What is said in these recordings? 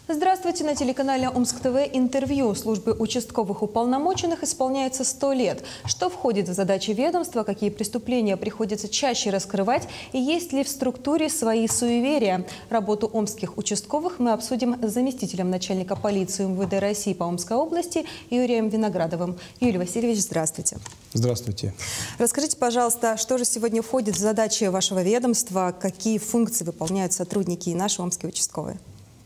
Здравствуйте! На телеканале Омск ТВ интервью. Службе участковых уполномоченных исполняется 100 лет. Что входит в задачи ведомства, какие преступления приходится чаще раскрывать и есть ли в структуре свои суеверия? Работу омских участковых мы обсудим с заместителем начальника полиции МВД России по Омской области Юрием Виноградовым. Юрий Васильевич, здравствуйте. Здравствуйте. Расскажите, пожалуйста, что же сегодня входит в задачи вашего ведомства, какие функции выполняют сотрудники и наши омские участковые?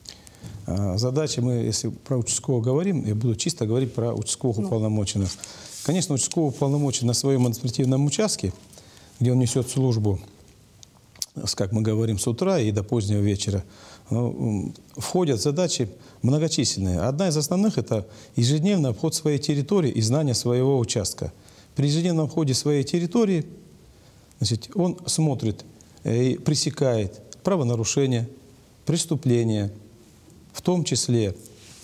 Задачи мы, если про участкового говорим, я буду чисто говорить про участковых уполномоченных. Конечно, участковый уполномоченный на своем административном участке, где он несет службу, как мы говорим, с утра и до позднего вечера, входят задачи многочисленные. Одна из основных – это ежедневный обход своей территории и знание своего участка. При ежедневном обходе своей территории, значит, он смотрит и пресекает правонарушения, преступления, в том числе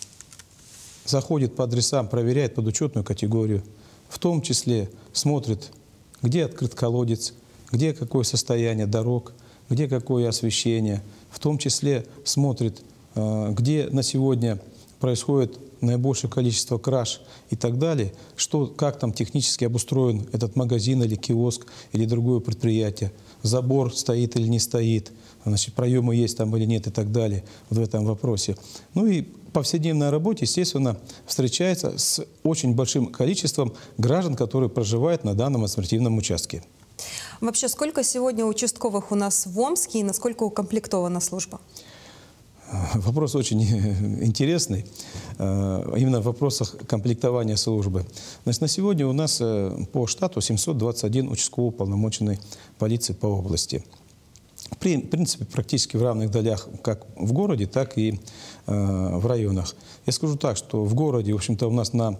заходит по адресам, проверяет подучетную категорию, в том числе смотрит, где открыт колодец, где какое состояние дорог, где какое освещение, в том числе смотрит, где на сегодня происходит наибольшее количество краж и так далее, как там технически обустроен этот магазин или киоск или другое предприятие, забор стоит или не стоит, значит, проемы есть там или нет и так далее в этом вопросе. Ну и повседневная работа, естественно, встречается с очень большим количеством граждан, которые проживают на данном административном участке. Вообще, сколько сегодня участковых у нас в Омске и насколько укомплектована служба? Вопрос очень интересный, именно в вопросах комплектования службы. Значит, на сегодня у нас по штату 721 участковый уполномоченный полиции по области. В принципе, практически в равных долях как в городе, так и в районах. Я скажу так, что в городе, в общем-то, у нас на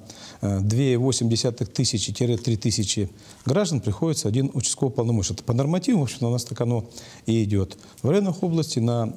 2,8 тысячи-3 тысячи граждан приходится один участковый уполномоченный. По нормативу, в общем-то, у нас так оно и идет. В районах области на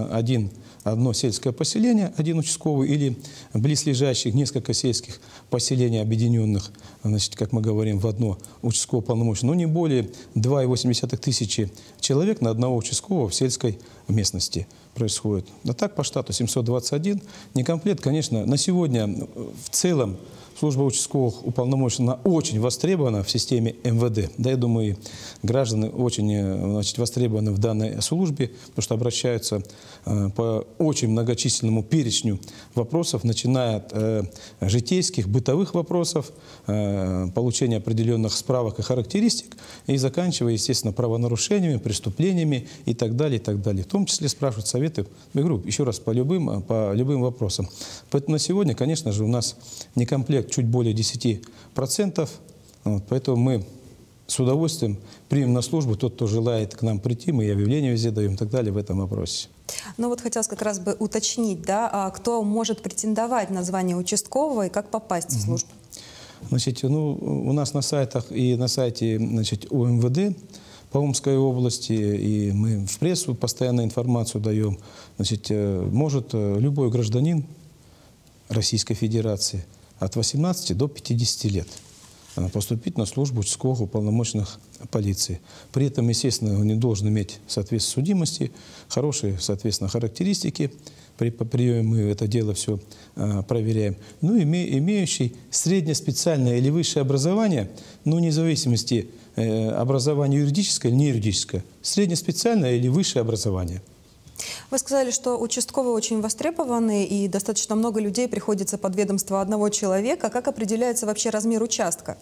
одно сельское поселение, один участковый, или близлежащих несколько сельских поселений объединенных, значит, как мы говорим, в одно участковое уполномоченное, но не более 2,8 тысячи человек на одного участкового в сельской местности происходит. А так по штату 721. Некомплект, конечно, на сегодня в целом служба участковых уполномоченных очень востребована в системе МВД. Да, я думаю, граждане очень, значит, востребованы в данной службе, потому что обращаются по очень многочисленному перечню вопросов, начиная от житейских, бытовых вопросов, получения определенных справок и характеристик, и заканчивая, естественно, правонарушениями, преступлениями и так далее, и так далее. В том числе спрашивают советы, я говорю, еще раз, по любым вопросам. Поэтому на сегодня, конечно же, у нас некомплект чуть более 10%, поэтому мы с удовольствием примем на службу тот, кто желает к нам прийти, мы и объявления везде даем и так далее в этом вопросе. Ну вот хотелось как раз бы уточнить, да, кто может претендовать на звание участкового и как попасть в службу? Значит, ну, у нас на сайтах и на сайте, значит, ОМВД по Омской области, и мы в прессу постоянно информацию даем, значит, может любой гражданин Российской Федерации от 18 до 50 лет поступить на службу участковых уполномоченных полиции. При этом, естественно, он не должен иметь соответствие судимости, хорошие, соответственно, характеристики. При приеме мы это дело все проверяем. Ну, имеющий среднеспециальное или высшее образование, ну, вне зависимости образования юридическое или неюридическое, среднеспециальное или высшее образование. Вы сказали, что участковые очень востребованы и достаточно много людей приходится под ведомство одного человека. Как определяется вообще размер участка?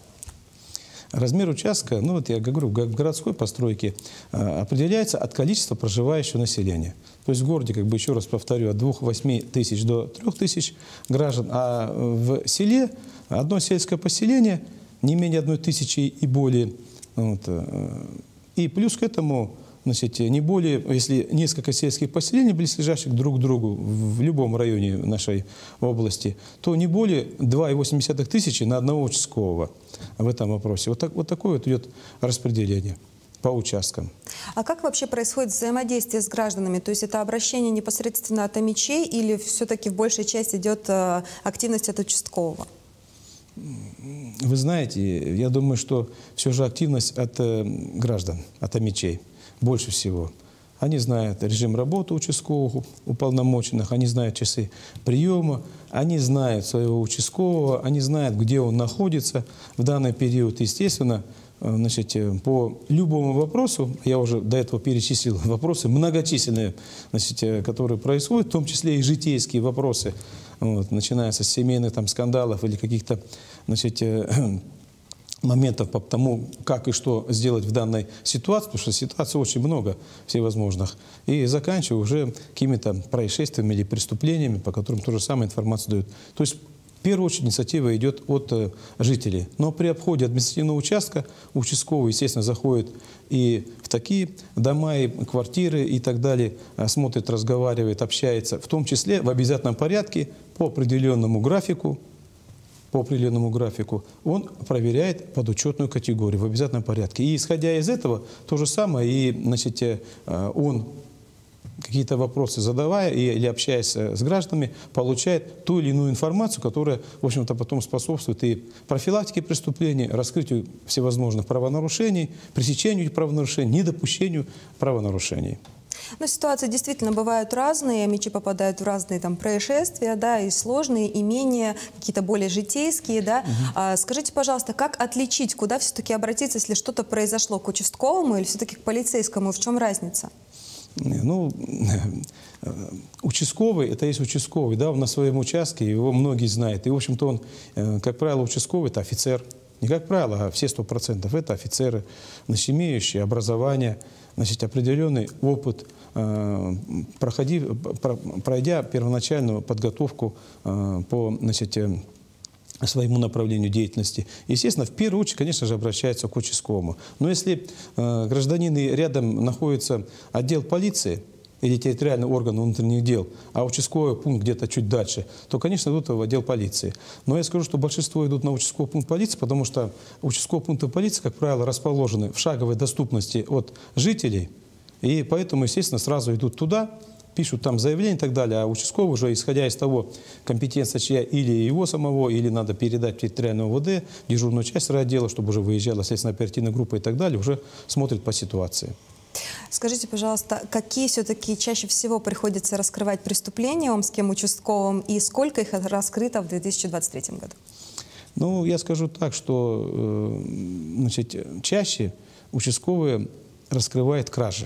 Размер участка, ну вот я говорю, в городской постройке определяется от количества проживающего населения. То есть в городе, как бы еще раз повторю, от 2,8 тысяч до 3 тысяч граждан, а в селе одно сельское поселение не менее 1 тысячи и более. Вот, и плюс к этому, значит, не более, если несколько сельских поселений близлежащих друг к другу в любом районе нашей области, то не более 2,8 тысячи на одного участкового в этом вопросе. Вот такое вот идет распределение по участкам. А как вообще происходит взаимодействие с гражданами? То есть это обращение непосредственно от омичей или все-таки в большей части идет активность от участкового? Вы знаете, я думаю, что все же активность от граждан, от омичей больше всего. Они знают режим работы участковых уполномоченных, они знают часы приема, они знают своего участкового, они знают, где он находится в данный период. Естественно, значит, по любому вопросу, я уже до этого перечислил вопросы многочисленные, значит, которые происходят, в том числе и житейские вопросы, вот, начиная с семейных там, скандалов или каких-то, значит, моментов по тому, как и что сделать в данной ситуации, потому что ситуаций очень много всевозможных, и заканчивая уже какими-то происшествиями или преступлениями, по которым ту же самую информацию дают. То есть, в первую очередь, инициатива идет от жителей. Но при обходе административного участка участковый, естественно, заходит и в такие дома, и квартиры и так далее, смотрит, разговаривает, общается, в том числе в обязательном порядке по определенному графику, он проверяет подучетную категорию в обязательном порядке. И исходя из этого, то же самое, и, значит, он, какие-то вопросы задавая или общаясь с гражданами, получает ту или иную информацию, которая, в общем-то, потом способствует и профилактике преступлений, раскрытию всевозможных правонарушений, пресечению правонарушений, недопущению правонарушений. Но ситуации действительно бывают разные, мечи попадают в разные там происшествия, да, и сложные, и менее, какие-то более житейские, да. Скажите, пожалуйста, как отличить, куда все-таки обратиться, если что-то произошло, к участковому или все-таки к полицейскому, в чем разница? Ну, участковый, это есть участковый, да, он на своем участке, его многие знают. И, в общем-то, он, как правило, участковый – это офицер. Не как правило, а все 100% это офицеры, значит, имеющие образование, значит, определенный опыт, пройдя первоначальную подготовку по, значит, своему направлению деятельности. Естественно, в первую очередь, конечно же, обращаются к участковому. Но если гражданин и рядом находится отдел полиции или территориальный орган внутренних дел, а участковый пункт где-то чуть дальше, то, конечно, идут в отдел полиции. Но я скажу, что большинство идут на участковый пункт полиции, потому что участковые пункты полиции, как правило, расположены в шаговой доступности от жителей, и поэтому, естественно, сразу идут туда, пишут там заявление и так далее, а участковый уже, исходя из того, компетенция чья или его самого, или надо передать в территориальный ОВД, дежурную часть райотдела, чтобы уже выезжала следственно-оперативная группа и так далее, уже смотрит по ситуации. Скажите, пожалуйста, какие все-таки чаще всего приходится раскрывать преступления омским участковым и сколько их раскрыто в 2023 году? Ну, я скажу так, что значит, чаще участковые раскрывают кражи.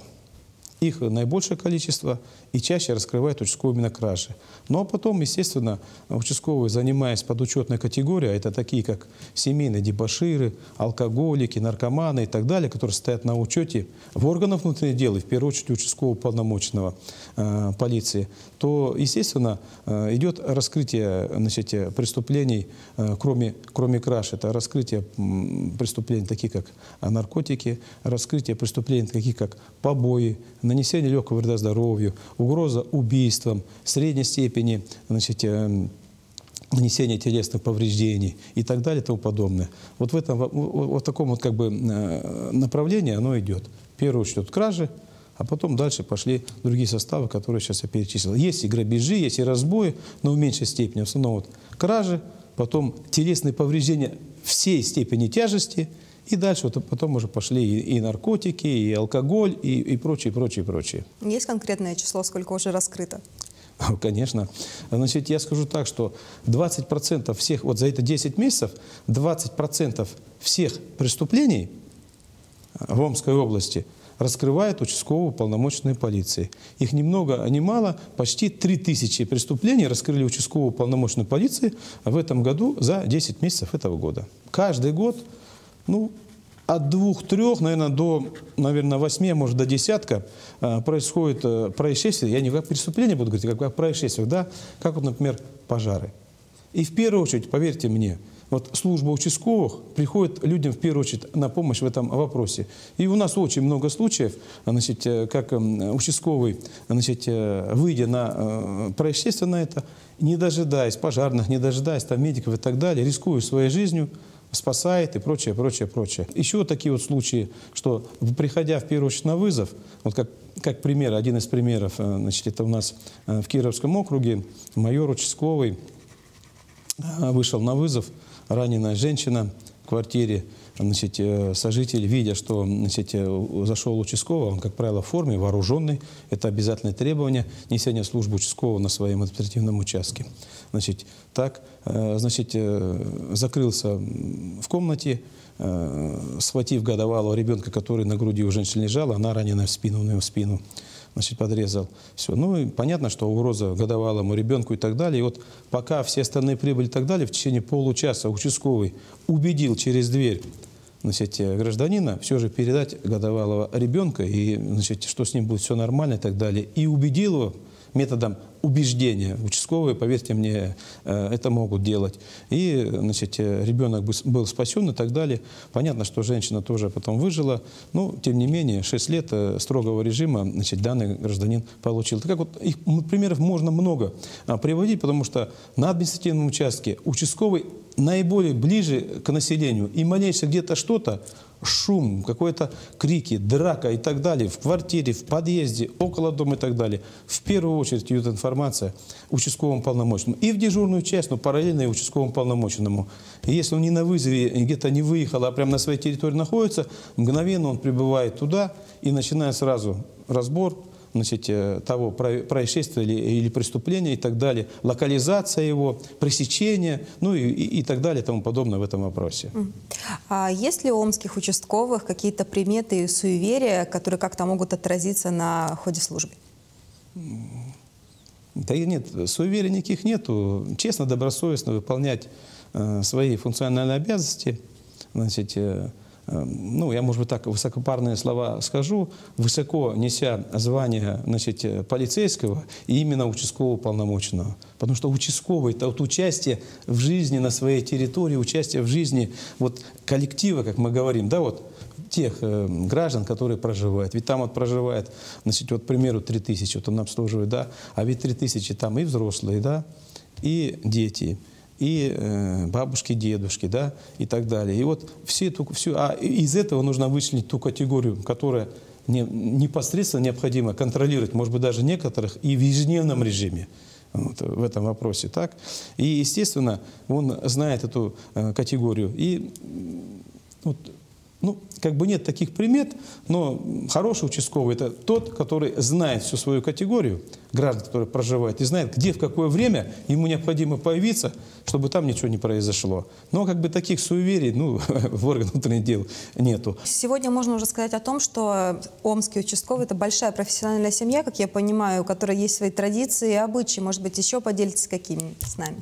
Их наибольшее количество, и чаще раскрывают участковые именно кражи. Ну а потом, естественно, участковые, занимаясь подучетной категорией, это такие как семейные дебоширы, алкоголики, наркоманы и так далее, которые стоят на учете в органах внутренних дел, и в первую очередь участкового уполномоченного полиции, то, естественно, идет раскрытие, значит, преступлений, кроме краж. Это раскрытие преступлений, таких как наркотики, раскрытие преступлений, таких как побои, нанесение легкого вреда здоровью, угроза убийством, средней степени, значит, нанесение телесных повреждений и так далее и тому подобное. Вот в этом, вот таком вот как бы направлении оно идет. В первую очередь кражи, а потом дальше пошли другие составы, которые сейчас я перечислил. Есть и грабежи, есть и разбои, но в меньшей степени. В основном вот кражи, потом телесные повреждения всей степени тяжести, и дальше вот потом уже пошли и наркотики, и алкоголь, и прочее, прочее, прочее. Есть конкретное число, сколько уже раскрыто? Конечно. Значит, я скажу так, что 20% всех, вот за это 10 месяцев, 20% всех преступлений в Омской области раскрывает участковые уполномоченные полиции. Их ни много, ни мало, почти 3000 преступлений раскрыли участковые уполномоченные полиции в этом году за 10 месяцев этого года. Каждый год, ну, от 2-3, наверное, до, 8, может, до десятка происходит происшествия. Я не как преступление буду говорить, а как происшествия, да, как вот, например, пожары. И в первую очередь, поверьте мне, вот служба участковых приходит людям в первую очередь на помощь в этом вопросе. И у нас очень много случаев, значит, как участковый, значит, выйдя на происшествие на это, не дожидаясь пожарных, не дожидаясь там медиков и так далее, рискуя своей жизнью, спасает и прочее, прочее, прочее. Еще такие вот случаи, что приходя в первую очередь на вызов, вот как пример, один из примеров, значит, это у нас в Кировском округе майор участковый вышел на вызов, раненая женщина в квартире, значит, сожитель, видя, что, значит, зашел участковый, он, как правило, в форме, вооруженный, это обязательное требование несения службы участкового на своем административном участке. Значит, так, значит, закрылся в комнате, схватив годовалого ребенка, который на груди у женщины лежал, она ранена в спину, на его спину. Значит, подрезал. Все. Ну, и понятно, что угроза годовалому ребенку и так далее. И вот пока все остальные прибыли и так далее, в течение получаса участковый убедил через дверь, значит, гражданина все же передать годовалого ребенка, и, значит, что с ним будет все нормально и так далее. И убедил его методом убеждения. Участковые, поверьте мне, это могут делать. И, значит, ребенок был спасен и так далее. Понятно, что женщина тоже потом выжила, но, тем не менее, 6 лет строгого режима, значит, данный гражданин получил. Так как вот их примеров можно много приводить, потому что на административном участке участковый наиболее ближе к населению, и малейшее где-то что-то, шум, какие-то крики, драка и так далее, в квартире, в подъезде, около дома и так далее. В первую очередь идет информация участковому полномоченному. И в дежурную часть, но параллельно и участковому полномоченному. И если он не на вызове, где-то не выехал, а прямо на своей территории находится, мгновенно он прибывает туда и начинает сразу разбор, значит, того происшествия или преступления и так далее, локализация его, пресечение, ну и так далее, и тому подобное в этом вопросе. А есть ли у омских участковых какие-то приметы и суеверия, которые как-то могут отразиться на ходе службы? Да нет, суеверий никаких нету. Честно, добросовестно выполнять свои функциональные обязанности, значит, ну, я, может быть, так высокопарные слова скажу, высоко неся звание, значит, полицейского и именно участкового полномоченного. Потому что участковый – это вот участие в жизни на своей территории, участие в жизни вот коллектива, как мы говорим, да, вот тех граждан, которые проживают. Ведь там вот проживает, значит, вот, к примеру, 3000, вот он обслуживает, да, а ведь 3000 там и взрослые, да, и дети, и бабушки, дедушки, да, и так далее. И вот из этого нужно вычленить ту категорию, которая непосредственно необходимо контролировать, может быть, даже некоторых, и в ежедневном режиме. Вот, в этом вопросе. Так? И, естественно, он знает эту категорию. И вот, ну, как бы нет таких примет, но хороший участковый – это тот, который знает всю свою категорию граждан, которые проживают, и знает, где, в какое время ему необходимо появиться, чтобы там ничего не произошло. Но как бы таких суеверий, ну, в органах внутренних дел нету. Сегодня можно уже сказать о том, что омский участковый – это большая профессиональная семья, как я понимаю, у которой есть свои традиции и обычаи. Может быть, еще поделитесь какими с нами?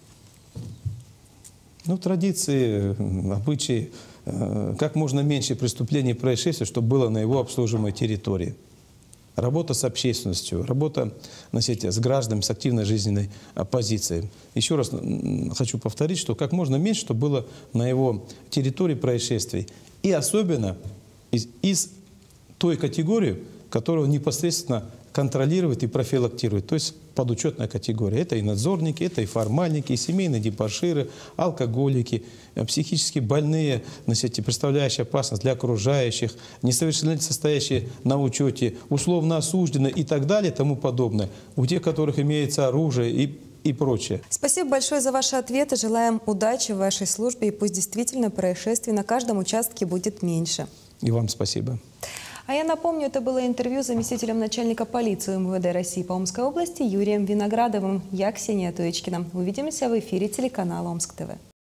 Ну, традиции, обычаи. Как можно меньше преступлений и происшествий, чтобы было на его обслуживаемой территории. Работа с общественностью, работа, значит, с гражданами, с активной жизненной позицией. Еще раз хочу повторить, что как можно меньше, чтобы было на его территории происшествий. И особенно из той категории, которую непосредственно контролирует и профилактирует, то есть подучетная категория. Это и надзорники, это и формальники, и семейные дебоширы, алкоголики, психически больные, значит, представляющие опасность для окружающих, несовершеннолетние, состоящие на учете, условно осужденные и так далее, и тому подобное. У тех, у которых имеется оружие и прочее. Спасибо большое за ваши ответы. Желаем удачи в вашей службе, и пусть действительно происшествий на каждом участке будет меньше. И вам спасибо. А я напомню, это было интервью с заместителем начальника полиции МВД России по Омской области Юрием Виноградовым. Я Ксения Туечкина. Увидимся в эфире телеканала Омск ТВ.